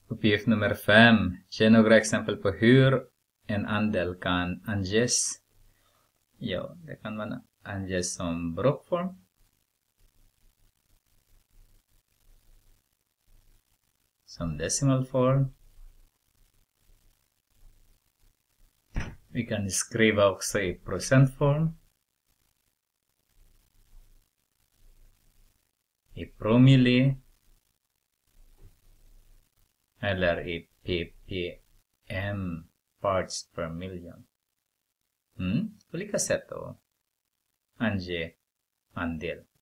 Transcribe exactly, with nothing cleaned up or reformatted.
Uppgift nummer fem. Ge några exempel på hur en andel kan anges. Ja, det kan man anges som blockform. Som decimalform. Vi kan skriva också i procentform. I promille. Eller i ppm, parts per million. Mm? Olika sätt att ange andel.